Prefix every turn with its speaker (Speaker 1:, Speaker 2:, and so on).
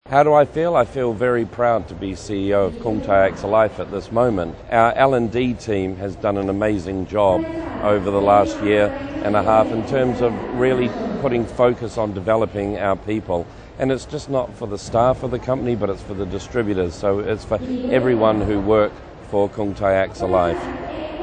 Speaker 1: How do I feel? I feel very proud to be CEO of Kung Tai AXA Life at this moment. Our L&D team has done an amazing job over the last year and a half in terms of really putting focus on developing our people. And it's just not for the staff of the company, but it's for the distributors. So it's for everyone who work for Kung Tai AXA Life.